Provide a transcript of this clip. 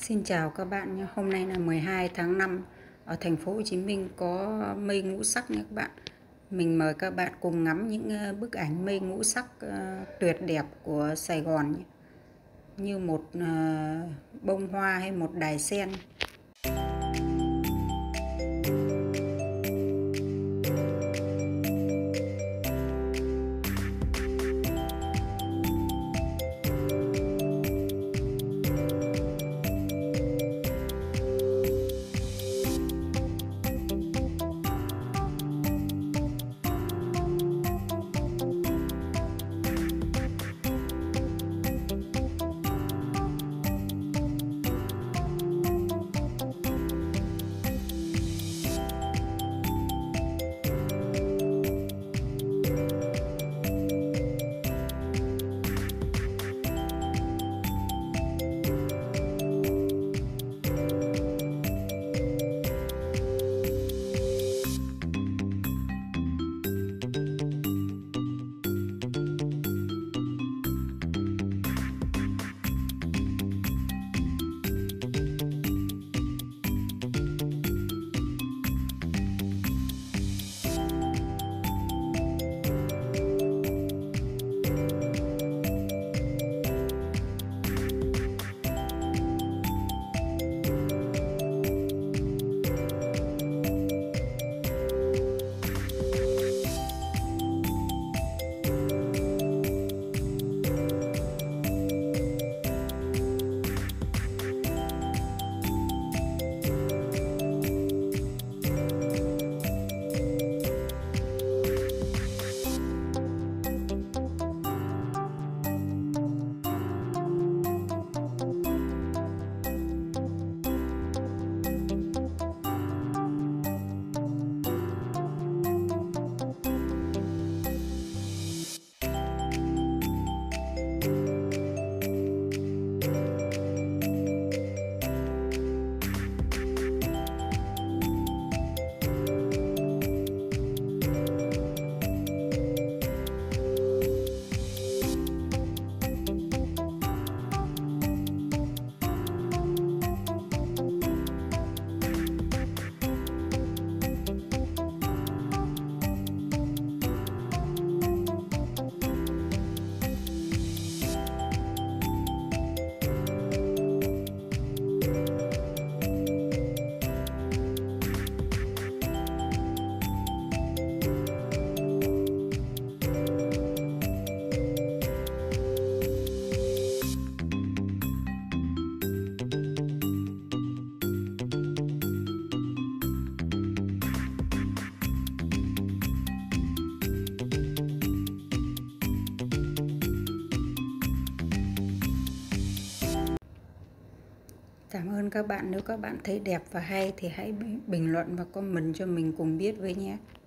Xin chào các bạn nhé. Hôm nay là 12 tháng 5 ở thành phố Hồ Chí Minh có mây ngũ sắc nhé các bạn. Mình mời các bạn cùng ngắm những bức ảnh mây ngũ sắc tuyệt đẹp của Sài Gòn nhé. Như một bông hoa hay một đài sen. Cảm ơn các bạn. Nếu các bạn thấy đẹp và hay thì hãy bình luận và comment cho mình cùng biết với nhé.